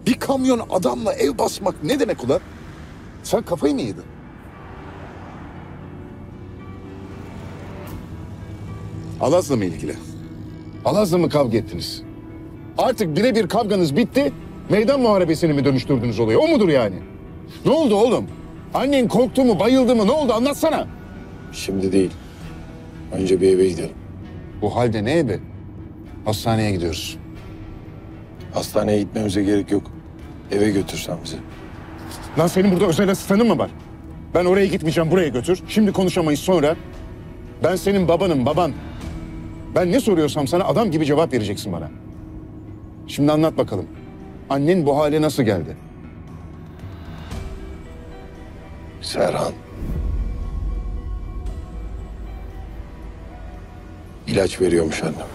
Bir kamyon adamla ev basmak ne demek ulan? Sen kafayı mı yedin? Alaz'la mı ilgili? Alaz'la mı kavga ettiniz? Artık birebir kavganız bitti. Meydan muharebesini mi dönüştürdünüz olayı? O mudur yani? Ne oldu oğlum? Annen korktu mu, bayıldı mı? Ne oldu? Anlatsana. Şimdi değil. Önce bir eve gidelim. Bu halde ne evi? Hastaneye gidiyoruz. Hastaneye gitmemize gerek yok. Eve götürsen bizi. Lan senin burada özel asistanın mı var? Ben oraya gitmeyeceğim, buraya götür. Şimdi konuşamayız sonra. Ben senin babanım, baban. Ben ne soruyorsam sana adam gibi cevap vereceksin bana. Şimdi anlat bakalım. Annen bu hale nasıl geldi? Serhan. İlaç veriyormuş annem.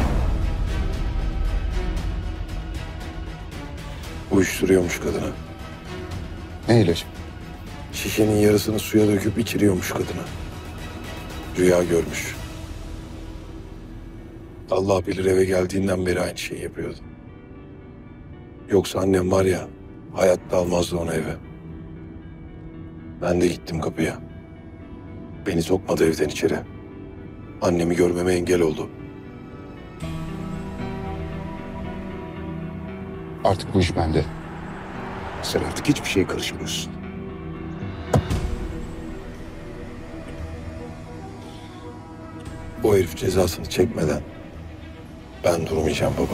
Uyuşturuyormuş kadına. Ne ilacı? Şişenin yarısını suya döküp içiriyormuş kadına. Rüya görmüş. Allah bilir eve geldiğinden beri aynı şeyi yapıyordu. Yoksa annem var ya, hayatta almazdı onu eve. Ben de gittim kapıya. Beni sokmadı evden içeri. Annemi görmeme engel oldu. Artık bu iş bende. Sen artık hiçbir şeye karışmıyorsun. O herif cezasını çekmeden ben durmayacağım baba.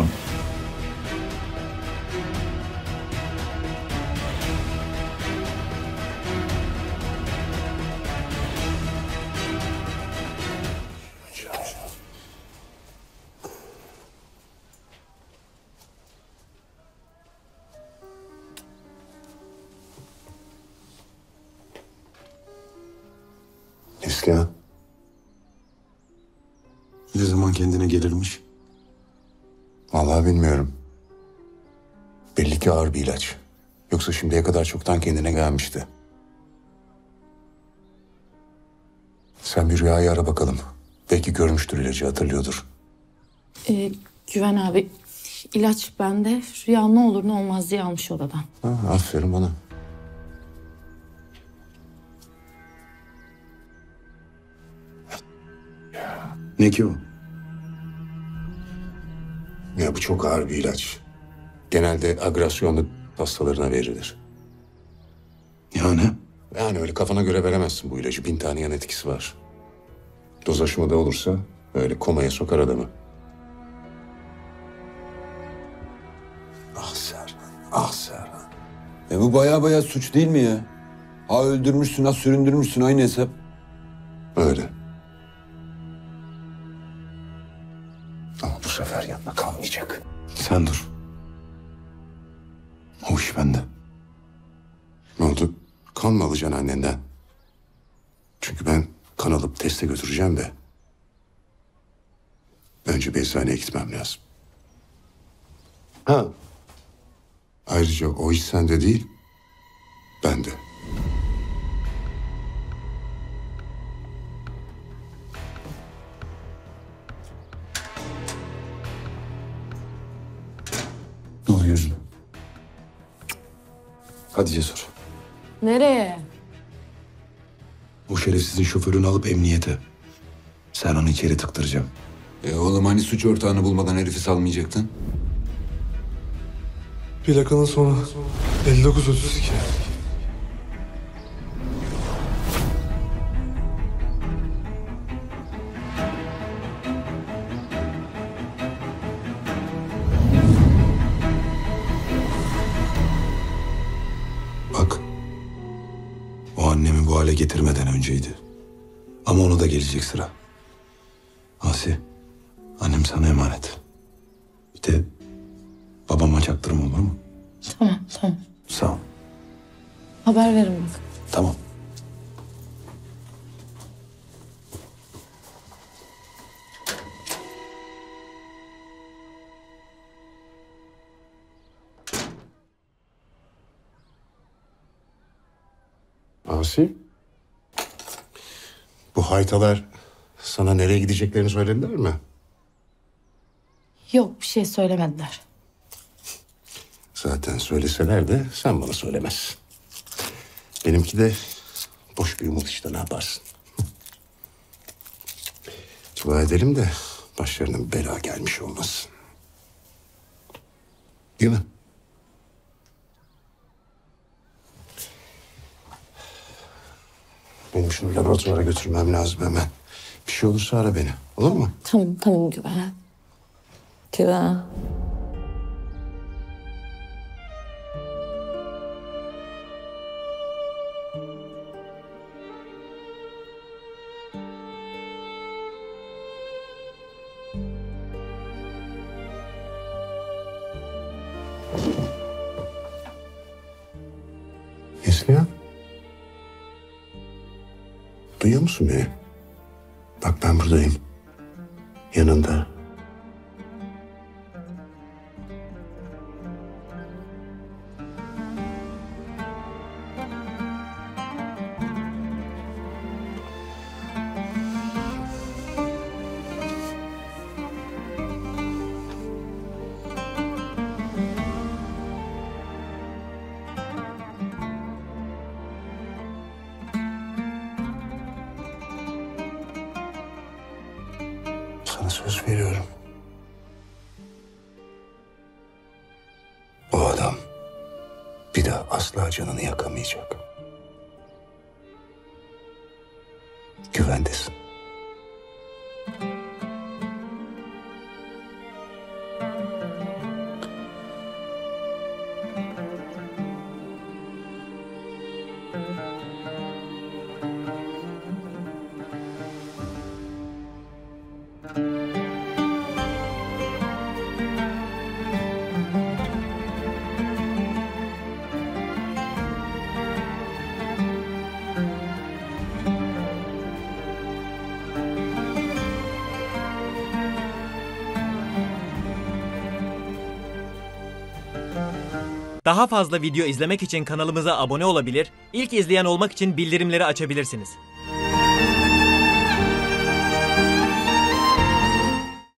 Neslihan. Ne zaman kendine gelirmiş? Vallahi bilmiyorum. Belli ki ağır bir ilaç. Yoksa şimdiye kadar çoktan kendine gelmişti. Sen bir Rüya'yı ara bakalım. Belki görmüştür ilacı, hatırlıyordur. Güven abi, ilaç bende. Rüya ne olur ne olmaz diye almış odadan. Ha, aferin bana. Ne ki o? Ya bu çok ağır bir ilaç. Genelde agresyonlu hastalarına verilir. Yani? Yani öyle kafana göre veremezsin bu ilacı. 1000 tane yan etkisi var. Doz aşımı da olursa öyle komaya sokar adamı. Ah Serhan, ah Serhan. Bu baya suç değil mi ya? Ha öldürmüşsün, ha süründürmüşsün, aynı hesap. Öyle. Ama bu sefer yanına kalmayacak. Sen dur. O iş bende. Ne oldu? Kan mı alacaksın annenden? Çünkü ben kan alıp teste götüreceğim de. Önce bir eczaneye gitmem lazım. Ha. Ayrıca o iş sende değil, bende. Ne oluyorsun? Hadi Cesur. Nereye? O şerefsizin şoförünü alıp emniyete. Serhan'ı içeri tıktıracağım. Oğlum hani suç ortağını bulmadan herifi salmayacaktın? Plakanın sonu 5932. Bak. O annemi bu hale getirmeden önceydi. Ama ona da gelecek sıra. Asi, annem sana emanet. Bir de babama çaktırma, olur mu? Tamam. Sağ ol. Haber verin bak. Tamam. Asi? Bu haytalar sana nereye gideceklerini söylediler mi? Yok, bir şey söylemediler. zaten. Söyleseler de sen bana söylemezsin. Benimki de boş bir umut işte, ne yaparsın? Dua edelim de başlarına bir bela gelmiş olmasın. Değil mi? Benim şunu laboratuvara götürmem lazım hemen. Bir şey olursa ara beni. Olur mu? Tamam Güven. Güven. Neslihan. Duyuyor musun beni? Bak ben buradayım. Yanında. Sana söz veriyorum. O adam bir daha asla canını yakamayacak. Güvendesin. Daha fazla video izlemek için kanalımıza abone olabilir, ilk izleyen olmak için bildirimleri açabilirsiniz.